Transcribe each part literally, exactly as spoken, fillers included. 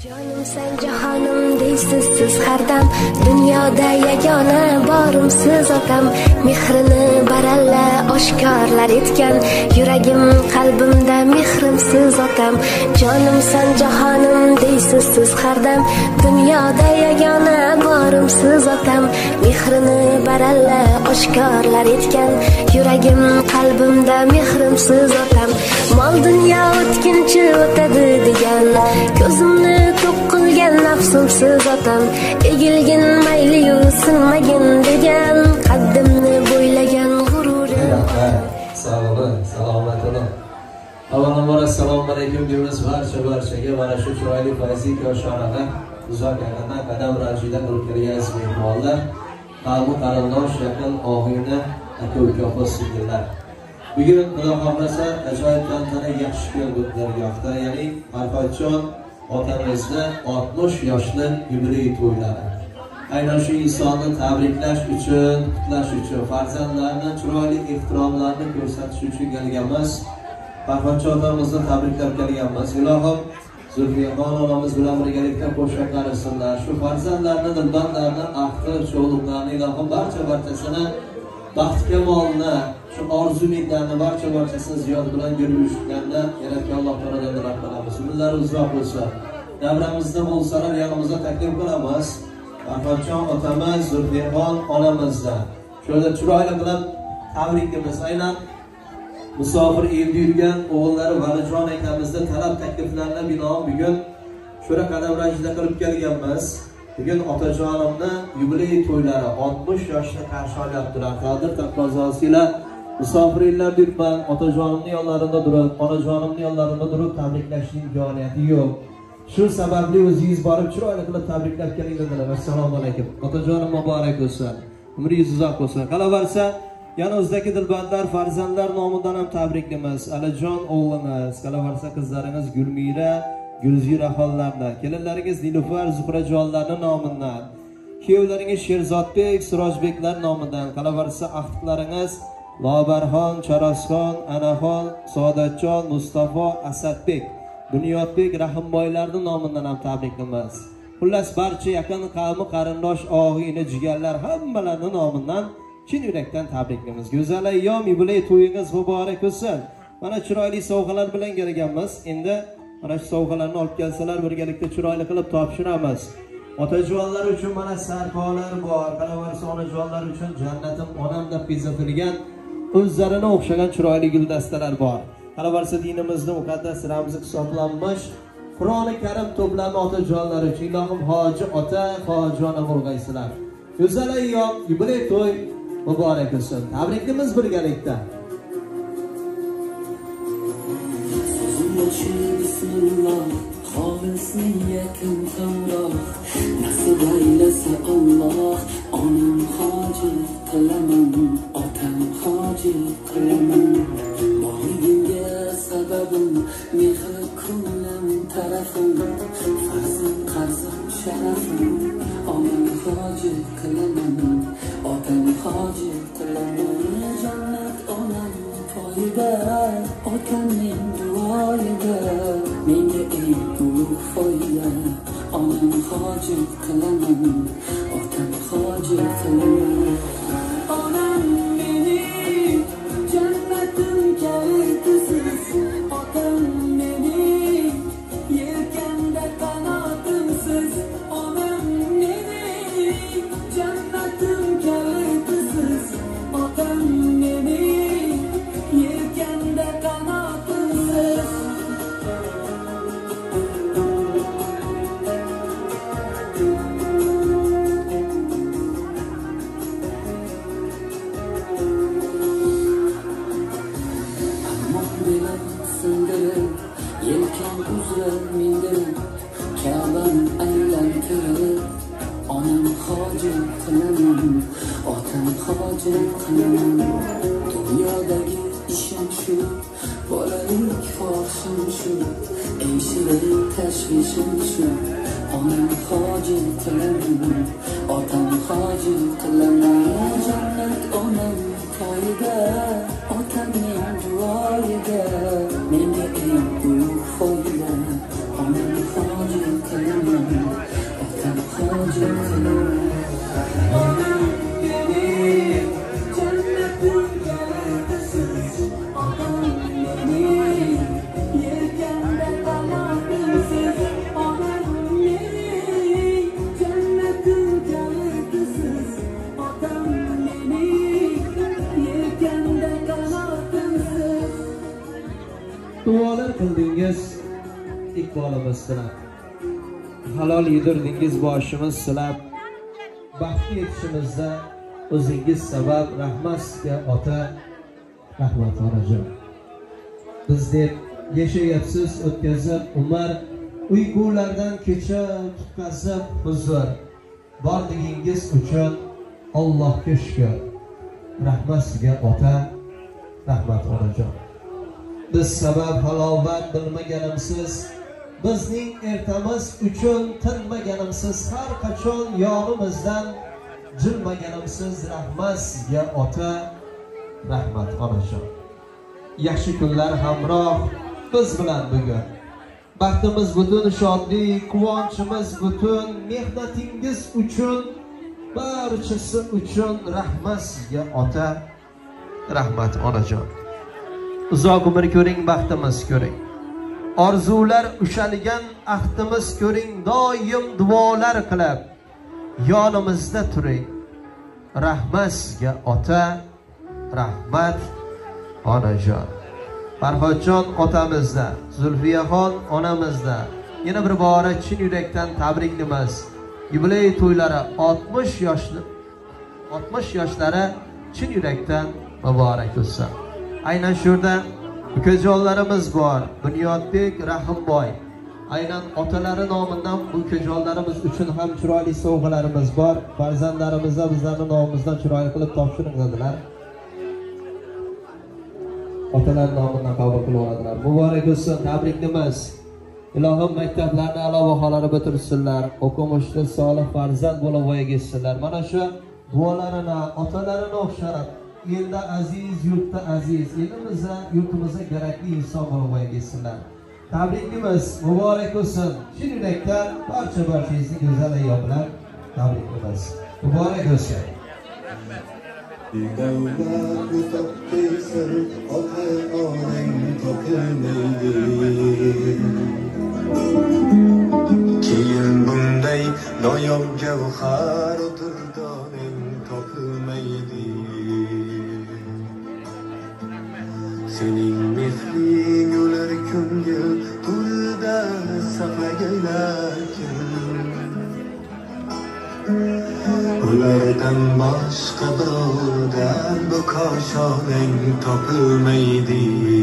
Jonimsan jahonim deysiz siz har dam, dunyoda yagona borim siz otam. Mehrini baralla oshkorlar etgan, yuragim qalbimda mehrim siz otam. Jonimsan jahonim deysiz siz har dam, dunyoda yagona borim siz otam. Mehrini baralla oshkorlar etgan, yuragim qalbimda mehrim siz otam. Mol dunyo o'tkinchi o'tadi degan, ko'zimni to'q qilgan nafsim siz otam. Egilgin mayli-yu sinmagin degan, qaddimni bo'ylagan g'ururim. Sog'lik, salomatlik. Avvalambor assalomu alaykum deymiz barcha barchaga. Mana shu chiroyli fayzi ko'shanaga uzoq yaqindan qadam ravishida qilib kelgan mehmonlar, qalbi qarindosh, yaqin og'ayni, aka-uka, opa-singillar. Bugun Xudo xohlasa ajoyib tantana yaxshi kun o'tlargohda, ya'ni Farhodjon otamizda oltmish yoshli yubiley to'ylari. Aynan shu insonni tabriklash uchun, qutlash uchun, farzandlarni chiroyli ehtiromlarni ko'rsatish uchun kelganmiz. Farhodjon otamizni tabriklab kelganmiz. Ilohim Zulfiyaxon onamiz bilan birgalikda qo'shiq qarisinlar. Shu farzandlarni, dilbandlarni, ahdir, cho'g'liqlarni ilohim barcha barchasini baxt kamolni, shu orzu-umidlarni barcha barchasini ziyod bilan yurishganda yaratgan Alloh taolodan tilab qolamiz. Umidlari uzoq bo'lsin. Davramizda bo'lsalar yanimizda taklif qilamiz. Farhodjon otamiz, Zulfiyaxon onamizdan shöyle chiroyli qilib tabrikimiz. Aynan musofir elda yurgan o'g'illari Valijon akamizda talab takliflarına binoan bugun shura qadam ravishida qilib kelganmiz. Bugun otajonimni yubiley to'ylari oltmish yoshni qarshi olyaptilar. Qodir taqvozosiga musofirlar yuribman, otajonimning yonlarida turib, onajonimning yonlarida turib tabriklashning imkoniyati yo'q. Shu sababli o'zingiz borib chiroyli qilib tabriklab kelinglar. Assalomu alaykum. Otajonim muborak bo'lsin. Umringiz uzoq bo'lsin. Qolaversa, yana o'zdagi dilbandlar, farzandlar nomidan ham tabriklaymiz. Alijon o'g'limiz, qolaversa qizlaringiz Gulmira, Gulzira xonlarni, kelinlaringiz Nilufar, Zuhrajonlarning nomidan, kuyovlaringiz Sherzodbek, Sirojbeklar nomidan, qolaversa ahtiqlaringiz Lobarxon, Charosxon, Anaxon, Saodatjon, Mustafa, Asadbek, Bunyodbek, Rahimboylarning nomidan ham tabriklaymiz. Xullas barcha yaqin qavmi, qarindosh, og'ayni, jigarlar hammalarining nomidan chin yurakdan tabriklaymiz. Go'zal ayyom, yubiley to'yingiz muborak bo'lsin. Mana chiroyli sovg'alar bilan kelganmiz. Endi mana shu sovg'alarni olib kelsalar birgalikda chiroyli qilib topshiramiz. Otajonlar uchun mana sarpolar bor, qolaversa onajonlar uchun jannatim onam deb bezatilgan o'zlarini o'xshagan chiroyli guldastalar bor. Qolaversa dinimizning muqaddas ramzi hisoblanmish Qur'oni Karim to'plami otajonlar uchun ilohim hoji ota, hojona bo'lgaysizlar. Go'zal ayyom, yubiley to'y muborak bo'lsin. Tabrikimiz birgalikda. Bismillah, xolis niyatim tamroq, nasib aylasa Alloh, onam hoji qilaman, otam hoji qilaman. Borligimga sababim, mehr ko'nglim tarafim, farzand qarzim sharafim, onam hoji qilaman, otam hoji qilaman. Jannat onam poyida, otamning duoyida, menga eng ulug' foyda. Onam hoji qilaman, otam hoji qilaman. Onam meni jannatim kalitisiz, otam meni yelkanda qanotimsiz. Onam meni jannatim kalitisiz, otam meni yelkanda qanotimsiz. Yelkan uzra mindirib, Ka'bani aylantirib, onam hoji qilaman, otam hoji qilaman. Dunyodagi ishim shu, bolalik xohishim shu, eng shirin tashvishim shu. Onam hoji qilaman, otam hoji qilaman. Jannat onam poyida, otamning duoyida, menga eng ulug' foyda. Onam hoji qilaman. halol yedirdingiz boshimiz silab, baxtga yetishimizda o'zingiz sabab. Rahmat sizga ota, rahmat onajon. Biz deb yashayapsiz o'tkazib umr, uyqulardan kecha tutqazib huzur. Borligingiz uchun Allohga shukr. Rahmat sizga ota, rahmat onajon. Biz sabab halovat bilmaganimsiz, bizning ertamiz uchun tinmaganimsiz, har qachon yonimizdan jilmaganimsiz. Rahmat sizga ota, rahmat onajon. Yaxshi kunlar hamroh biz bilan bugun. Baxtimiz butun, shodlik, quvonchimiz butun. Mehnatingiz uchun, barchasi uchun rahmat sizga ota, rahmat onajon. Uzoq umr ko'ring, baxtimiz ko'ring. Orzular ushalgan ahdimiz ko'ring. Doim duolar qilib yonimizda turing. Rahmat sizga ota, rahmat onajon. Farhodjon otamizda, Zulfiyaxon onamizda yana bir bora chin yurakdan tabriklaymiz. Yubiley to'ylari oltmish yoshli oltmish yoshlari chin yurakdan muborak bo'lsin. Aynan shurda ukajonlarimiz bor. Bunyodbek, Rahimboy. Aynan otalari nomidan bu ukajonlarimiz uchun ham chiroyli sovg'alarimiz bor. Farzandlarimizga bizlarning nomimizdan chiroyli qilib topshiring dedilar. Otalar nomidan qabul qilib oladilar. Muborak bo'lsin, tabriklaymiz. Ilohim maktablarni a'lo baholari bitirsinlar, o'qimishli solih farzand bo'lib voyaga yetsinlar. Mana shu duolarini, otalarini o'xsharib, elda aziz, yurtda aziz, elimizda, yurtimizda kerakli inson bo'lib voyaga yetsinlar. Tabriklaymiz, muborak bo'lsin. Chin yurakdan barcha barchangizni go'zal ayyom bilan tabriklaymiz. Muborak bo'lsin. Davlatni topdiysan, ota onang topilmaydi. Keyin bunday noyob gavhar durdoning topilmaydi. Sening mehring ular ko'ngil to'lida saqlaganlar kim? Ulardan boshqa birovdan bu koshonang topilmaydi.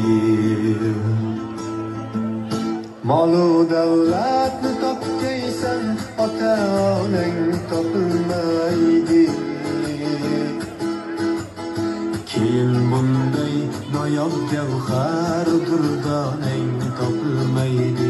Molu davlatni topgaysan, ota onang topilmaydi. Keyin bunday noyob gavhar durdonang topilmaydi.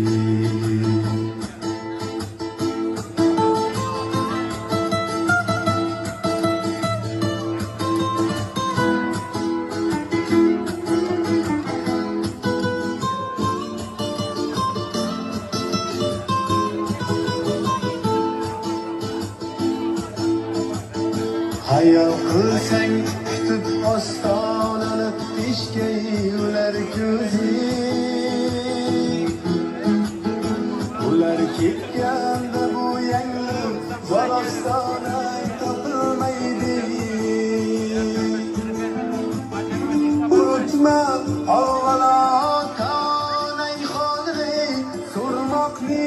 Hayal qilsang kutib ostonani ishga ular ko'zi. Ular ketganda bu yangi Zarostona topilmaydi. Unutma avvalo ota-onang qadri so'rmoqni.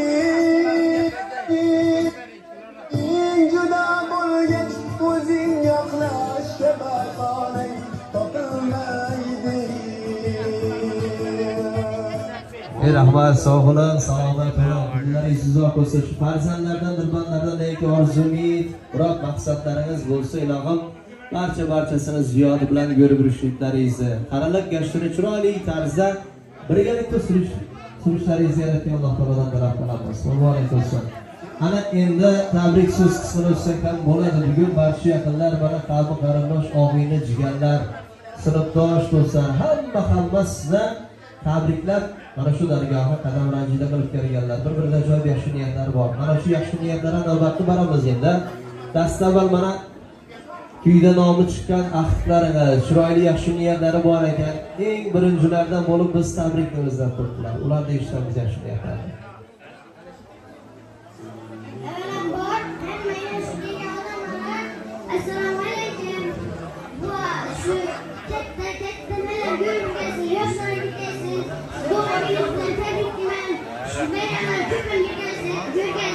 Juda bo'lgach o'zing yoqlashga bahonang topilmaydi. Ey rahmat, sog' bo'ling, salomat bo'ling. Kunlaringiz uzoq bo'lsin. Shu farzandlardan, dilbandlardan lekin orzu, umid, murod, maqsadlaringiz bo'lsa, ilohim barcha barchasini ziyodi bilan ko'rib yurishliklaringizni, qaraliq gashtini chiroyli tarzda birgalikda surish surishlaringizni yaratgan Alloh taolodan talab qilamiz. Muborak bo'lsin. Ana endi tabrik so'z qismini o'tsak ham bo'ladi. Bugun barcha yaqinlar, mana qalbi qarindosh, og'ayni, jigarlar, sinfdosh do'stlar, hamma hamma sizlar tabriklab mana shu dargohga qadam ranjida qilib kelganlar. Bir-biriga ajoyib yaxshi niyatlar bor. Mana shu yaxshi niyatlardan albatta boramiz endi. Dastavval mana kuyda nomi chiqqan ahdlaringiz, chiroyli yaxshi niyatlari bor ekan. Eng birinchilardan bo'lib biz tabrikimizdan turibdilar. Ularda eshitamiz yaxshi niyatlarni. Assalomu alaykum. Bu shu katta katta nima ko'rgasiz, yoshlarga kelasiz. Bu oiladan tabriklayman. Shu bayramlar ko'pincha kelasiz.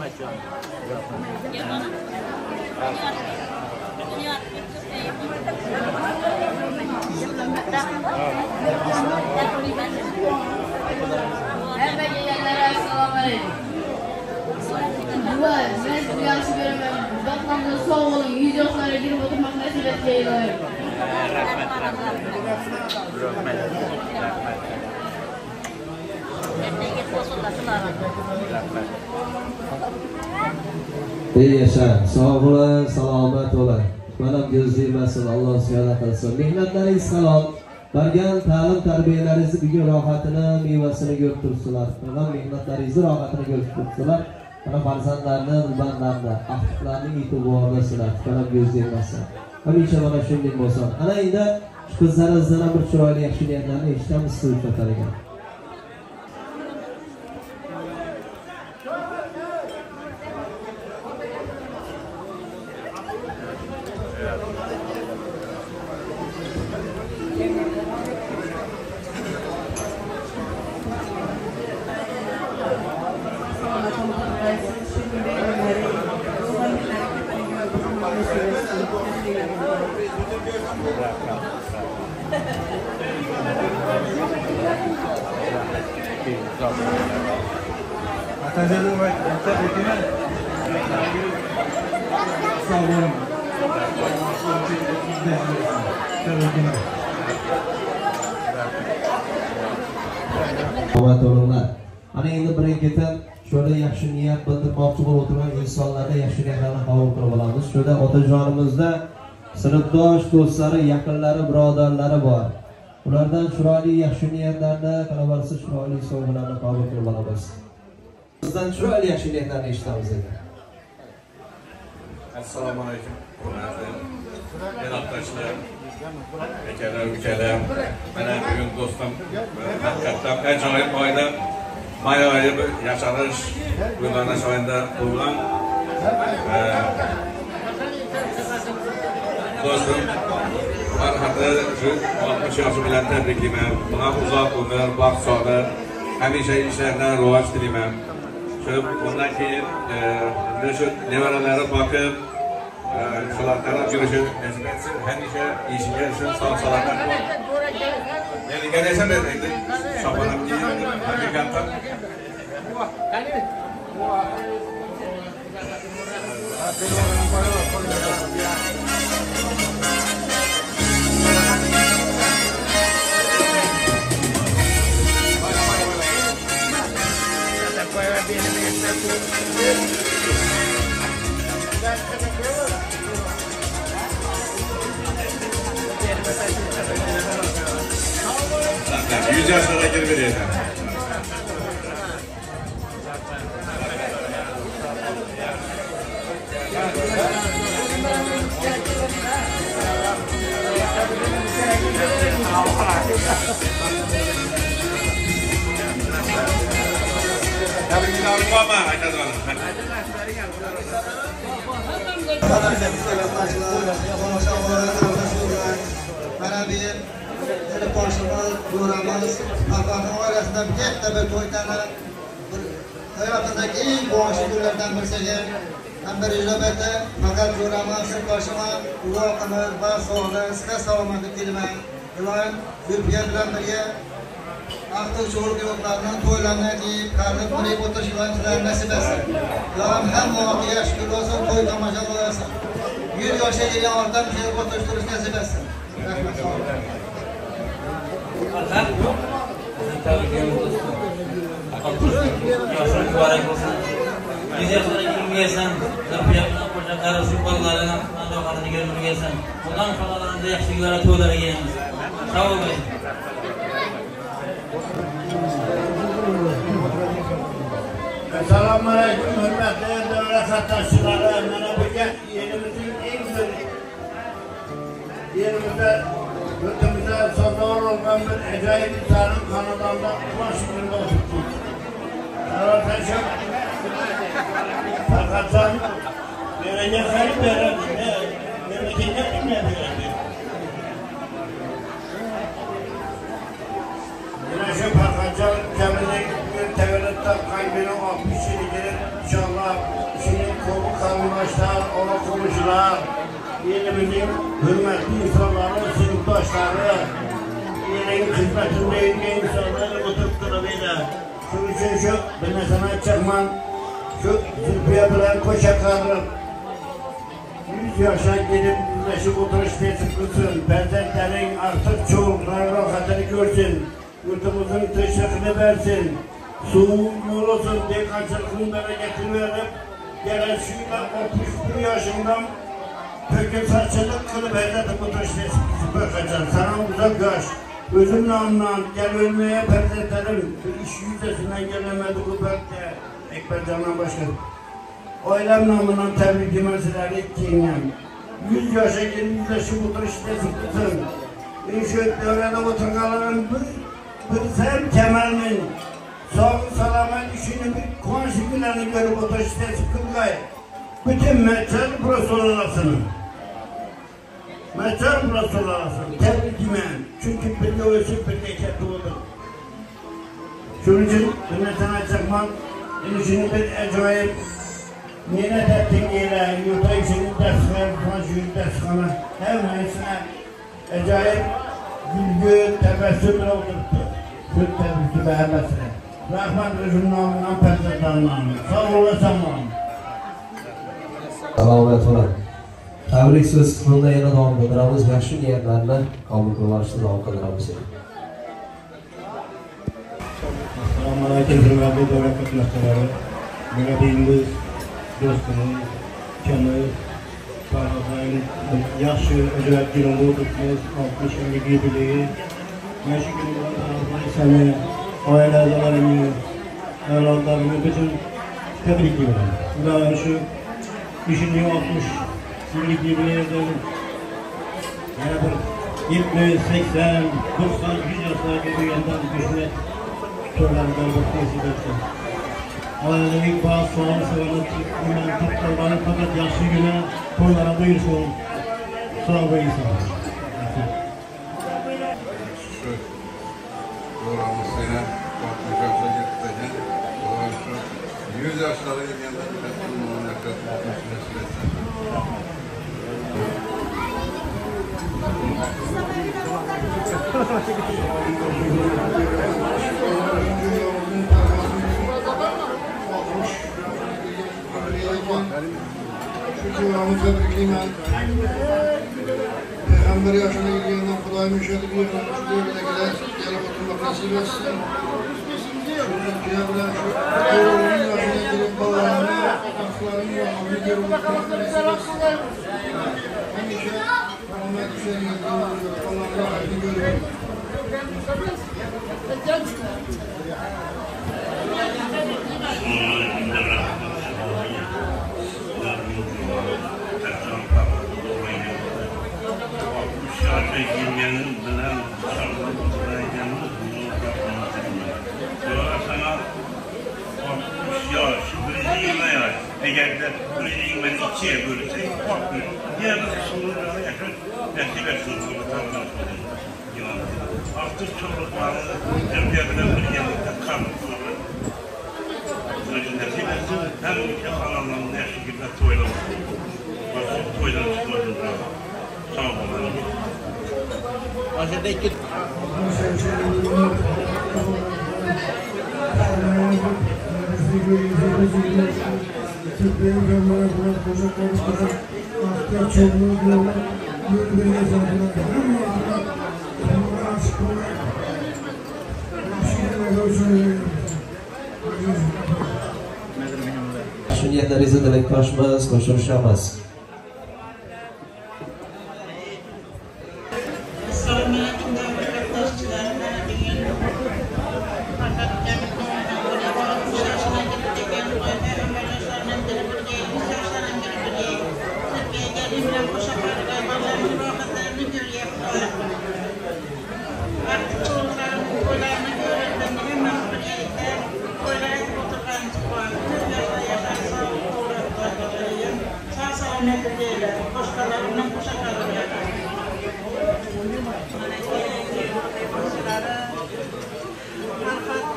Hammaga yanlara assalomu alaykum. Buva, men sizni yaxshi ko'raman. Vaqtimda sog' bo'ling, yuz yoshlarga kirib o'tirmoq nasib etgan ilohim. Ey yasha, sog' bo'ling, salomat bo'ling. Mana ko'zlaymasin, Alloh ziyoda qilsin. Mehnatlaringiz halol. Bergan ta'lim tarbiyalaringiz bugun rohatini, mevasini ko'rib turibsizlar. Mana mehnatlaringizni rohatini ko'rib turibsizlar. Mana farzandlarni, bandlarni, ahlilarning e'tiboridasizlar. Mana ko'zlaymasin. Hamisha mana shunday bo'lsin. Ana endi qizlaringizdan bir chiroyli yaxshi niyatlarni eshitamiz siz o'tar ekan. Ana endi birin-ketin şöyle yaxshi niyat bildirmoqchi bo'lib o'tirgan insonlarga yaxshi niyatlarni qabul qilib olamiz. Shunda otajonimizda sinfdosh, do'stlari, yaqinlari, birodarlari bor. Ulardan chiroyli yaxshi niyatlarni, qalabarsiz chiroyli sovg'alarni qabul qilib olamiz. Sizdan chiroyli yaxshi niyatlarni eshitamiz endi. Assalomu alaykum. Yaqindoshlar, akalar, ukalar, mana bugun do'stim haqiqatan ajoyib oila may oyi yasharish uylanish oyida bo'lgan do'stim marhati shu oltmish yoshi bilan tabriklayman. Buna uzoq umr, baxt sog'lik, hamisha ishlardan rivoj tilayman. Shu bundan keyin shu nevaralari boqib shular qarab yurishi nasib etsin. Hamisha ishiga shu sog' salomat bo'lib. Yani gelesen de dedi, şapanak değil, hakikaten. Yüz yaşlara girmeli. Hele başımız, duramız, Allah'ın arasında bir tek de bir toytana hayatındaki en boğaşı günlerden birisi. Hem bir icabette fakat duramız, başıma kulağımız, baş soğuğunu, sıkı sağlamakı kelime. Ulan Türkiye'den birge aktı çoluk yoklarının toylarına giyip, karnı burayıp oturuşulan nasip etsin. Ulan hem muhakkı yaş gün olsun, toy tamaşalı olasın. Yüz yaşa gelen ortam şey oturuşturuş nasip etsin. Rahmet sağ olun. Alhamdulillah. Tabriklaymiz do'stim. Yoshlar muborak bo'lsin. Yuz yoshlarga kirmayasan, Zafiyat bilan qo'shnilar shu bolalarni aloqasini ko'rmayasan. Bundan xonadonda yaxshiliklar to'ylar ekanmiz. Sog' bo'ling. Assalomu alaykum, hurmatli davlat xattoshlari. Mana bu yerimizning eng zo'r yerimizda yurtimizda sazovor olgan bir ajoyib ta'lim xonadonida bosh bo'lib o'tibdik. Arotashim faqatdan beraga xarid beradi, memlakatga qimmat beradi. Mana shu faqatdan kamidagi tavalluddan qalbini olib ishini inshaalloh elimizin hürmetli insanları, sınıftaşları, elin hizmetindeyken insanları oturup durabilir. Şunun için şu, ben sana çıkman, şu Zülfiye bilen koşa kalırım. Yüz yaşa gelip yüzleşip oturuş tesirkilsin, perzentlerin artık çoğunlar rahatını görsün, yurtumuzun teşrifini versin, soğuk yol olsun diye kaçırkın bereketini verip, gelen şuyla altmış bir yaşından töküm saçılık kılıp elletip oturuş tesirkilsin bırakacaksın. Sana uzak yaş, özüm namından gel ölmeye perzentlerim, bir iş yüzdesinden gelemedi bu bölgede, Ekber Can'dan başka. Oylem namından tebrik imazıları ettiğinden, yüz yaşa gelip yüzleşip oturuş tesirkilsin. İnşaat devrede oturgaların bir, bir sen temelinin, sağ salamet işini bir konşikilerini görüp oturuş tesirkilgay. Bütün meçhal burası olasını. Meçhal burası olasını. Tebrik imen. Çünkü bir de ölçüp bir de ekette olur. Şunun için ümmetine çıkmak, inişini bir acayip Ninet ettin ile yurda işini dersler, konşuyu dershana, her neyesine acayip gülgü, tebessüm oldurttu. Süt tebessüm beğenmesine. Rahman Rüzgün namından perzatlar namı. Sağ olasın namı. Salomat ola. Tabrik söz kısmında yana devam ettiramiz. Yaxshi niyatlarni qabul qilishni davom qildiramiz. Assalomu alaykum, hurmatli davlat qatnashchilari. Murabiyimiz, do'stimiz, ukamiz, Farhodning yaxshi ajoyib kinoda o'tiribmiz. oltmish yillik yubileyi. Mana shu kun bilan Farhodni seni, oila a'zolarini, avlodlarini bütün tabriklayman. Ular shu ishning oltmish yillik yubileyida yana bir yetmish, sakson, to'qson, yuz yoshlarga bo'lgandan hurmat to'rlardan bir nasib etsin. Oilaviy baxt, sog'lik, salomat, iman, taqvolarni faqat yaxshigina qo'llarga buyursin. Sog' bo'lsin. Shu yo'limiz seni oltmish yoshga yetkazagan, shu yuz yoshlarga kelganda oltmish nasib etsin. Şu cümamı tebriklayman. Peygamber yaşına girdiğinden Xudoy müşahede bir yerden şu bölgedekiler gelip oturmak nasip etsin. Şu Türkiye bilen şu doğruluğun yaşına girip babalarını, aklarını ve amri görüp oturmak nasip etsin. Hemşe rahmet düşen yıldır Allah'ın rahmetini görüp. Girmenin bilen sağlıklıydığımız bunu yapmamız gerekiyor. Sana altmış yaş, birinci yılına yaş. Eğer de birinci yılını ikiye bölürsek, diğer kısımlarına yakın nesip etsin. Artık çocuklarını cemiyetine bir yerinde kalmışlar. Nesip etsin, hem ülke kanallarında her şekilde toylamak. Toydan çıkıyorlar. Sağ olun. Hazırda iki... Shu niyatlaringizni tilakdoshmiz, qo'shilishamiz.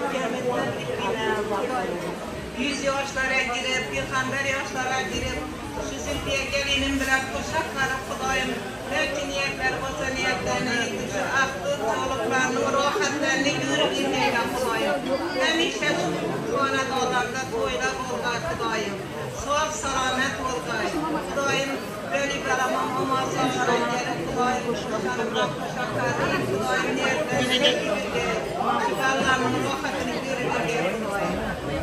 Yüz yaşlara girip, bir hamber yaşlara girip, Şu Zülfiye gelinim bilen kuşakları Kudayım. Belki niyetler olsa niyetlerine yetişir. Şu aklı, çoluklarını, rahatlarını görüp izleyle Kudayım. Hemişe şu ana dağlarda toyla olga Kudayım. Suaf selamet olgay. Kudayım böyle kalamam ama sonra gelip Kudayım kuşaklarından kuşakları Kudayım niyetlerine yetişir. Şifalarının rahatını görüp izleyle Kudayım.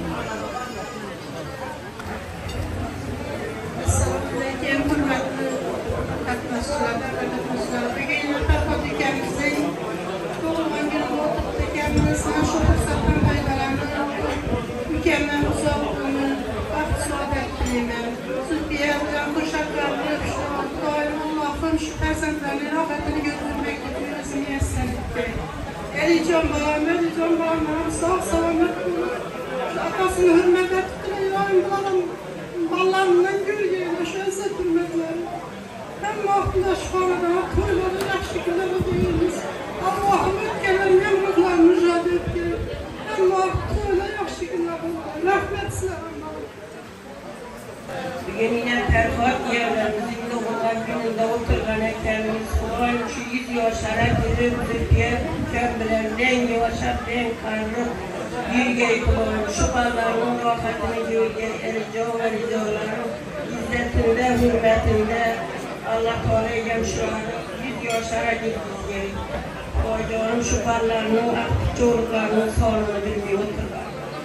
Assalamualaikum warahmatullahi wabarakatuh. Bugün Farkot ülkemizin doğulan günü oturup ülkemizden şu fırsattan faydalanıp mükemmel uzaklığı, bak saadet dilimem. Zülfiye bilen kuşaklarını daima Allah'ın şu persentlerini rahmetini götürmekte dünyasını yesenlikte. Eli can bağım, eli can bağım, sağ selamet bulur. Şu akasını hürmet ettiğini yarım bulalım. Ballarından gölgeyle şöyle türmekleri. Hem vaktinde şifalarda toyları yakşı güzel ödeyiniz. Allah'ım ötkeler memnunlar mücadele etkiler. Hem vaktinde öyle yakşı güzel ödeyiniz. Rahmet size Allah'ım. Bugün yine Ferhat yerlerimizin doğulan gününde oturgan eklerimiz Kur'an şu yüz yaşara girip Türkiye mükemmelen rengi yaşar renk karnı Yürgey kulağım, şu ballarının rahatını yürgey, erico ve ricoların izzetinde, hürmetinde Allah Teala egem şu an yüz yaşara gitmeyeceğim. Koyduğum şu ballarının aktif çocuklarının sorunu bilmiyor oturlar.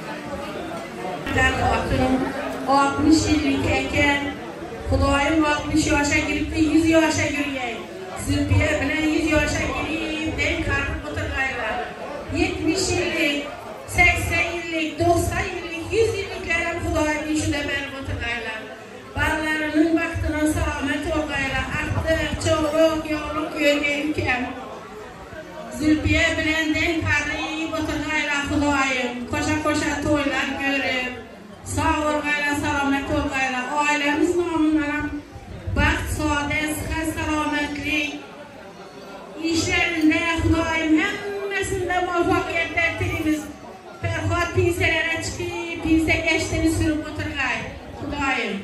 O altmış yıllık eken, kulağım altmış yaşa girip de yüz yaşa gireyim. Zülfiye bilen yüz yaşa gireyim, ben karnım oturgaylar. yetmiş yıllık, seksen yıllık, doksan yıllık, yüz yıllıklarım Kudayım'ın şu da benim oturgaylar. Ballarının vaktinin selamet olgaylar. Artık çoğuluk, yoğuluk görgeyim kem. Zülfiye bilenden karnıyım oturgaylar Kudayım. Koşa koşa toylar görüp. Sağ olgaylar, selamet olgaylar. Ailemiz namınlarım. Bakt, saadet, sıkı, selametlik. İşlerinde Kudayım hemmesinde muvaffakiyetler dilimiz. Ferhat pinselere çıkıp, pinse geçtiğini sürüp oturgay. Kudayım.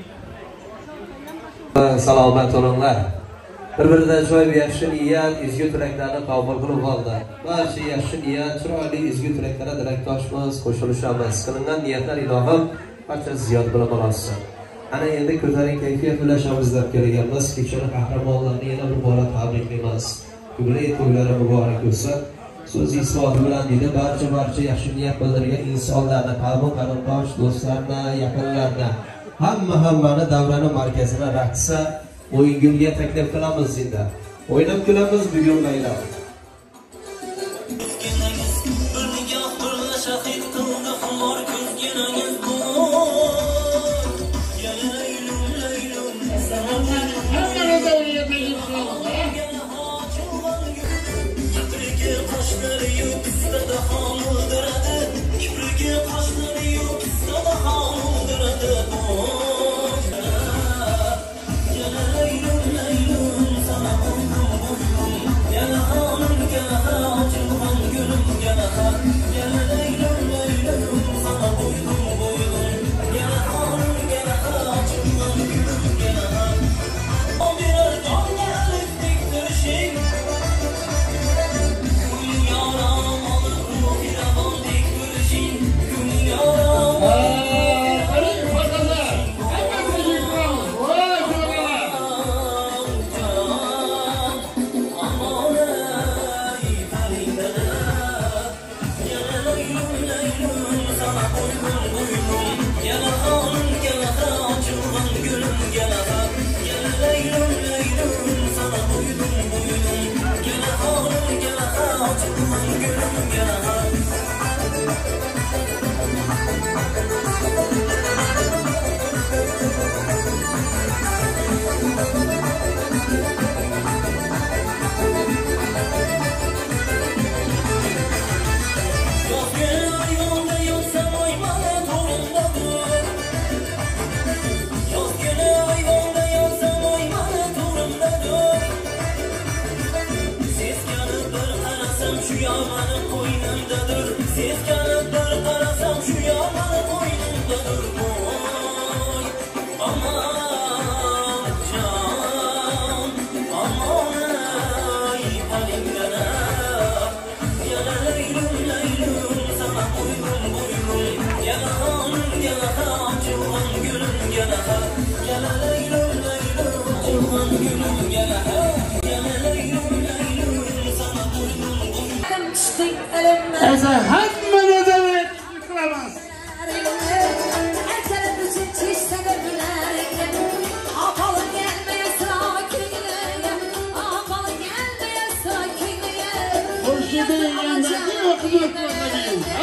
Salomat olinglar. Bir-biridan joy yaxshi niyat, ezgu tilaklarni qabul qilib oldi. Barcha yaxshi niyat, chiroyli ezgu tilaklarga dilakdoshmiz, qo'shilishamiz. Qilingan niyatlar ilohim barcha ziyod bo'lib olsin. Ana endi ko'taring kayfiyat ulashamiz deb kelganmiz. Kechani qahramonlarni yana bir bora tabriklaymiz. Yubiley to'ylari muborak bo'lsin. So'z isboti bilan dedi barcha barcha yaxshi niyat bildirgan insonlarni, qalbi qarindosh, do'stlarni, yaqinlarni, hamma hammani davrani markazina raqsga, o'yin-gulga taklif qilamiz endi. O'ynab kulamiz bugun mayli. Şu yamanı koynum Esa hammana davet qilamiz. Xurshidi degandagi o'qib o'tmagan, ha?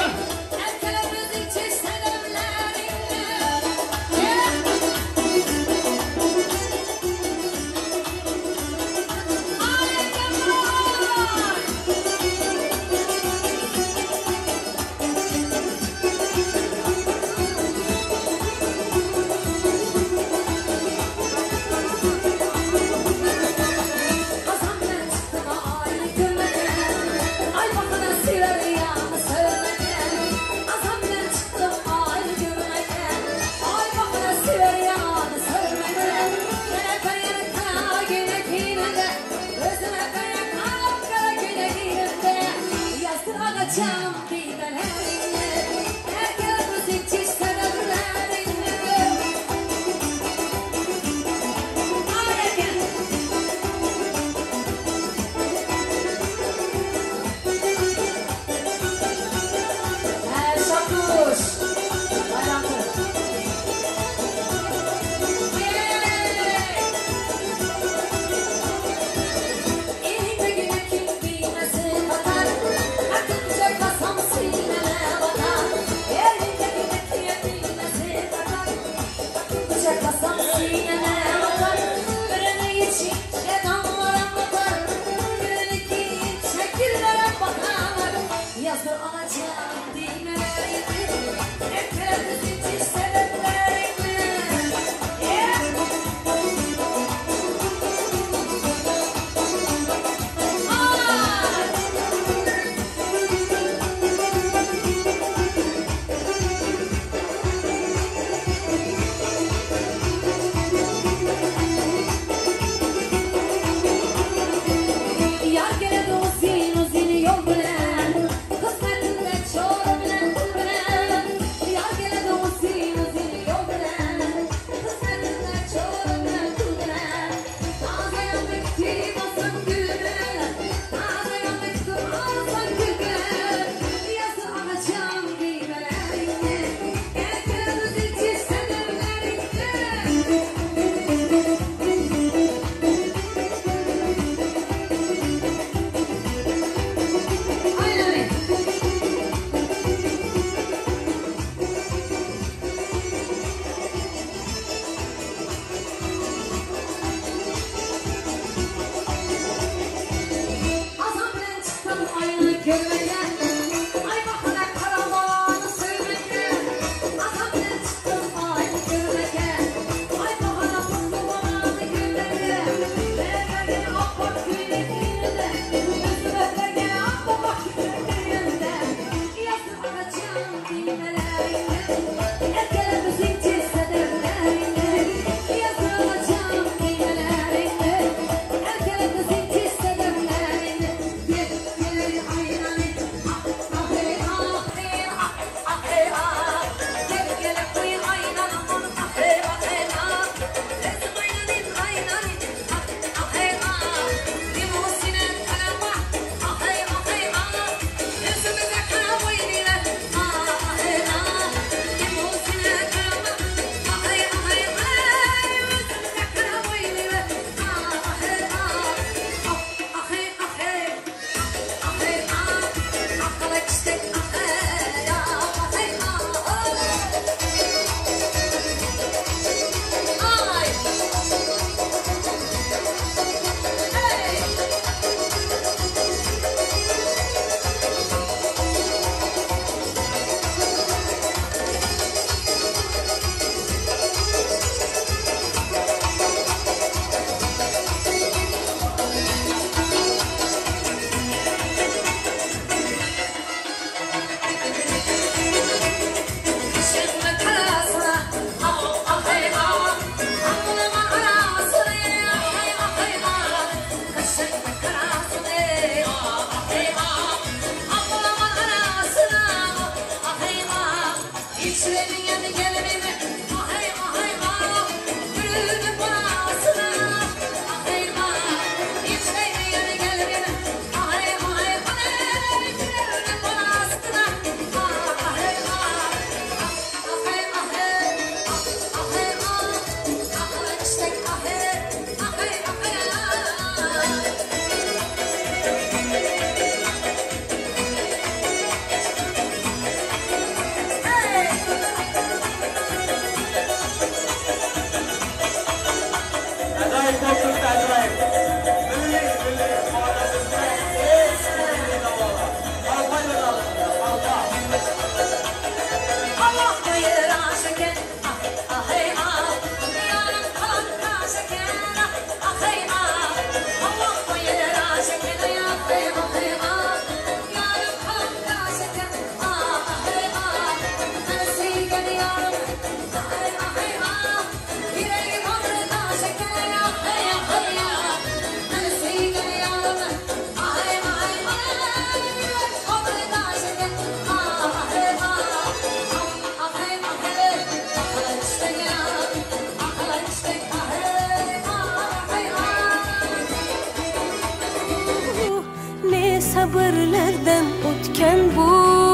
Sabırlardan o'tgan bu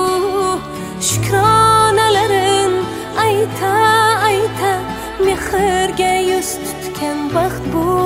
shukronalarin ayta ayta mehrga yuz tutgan baxt bu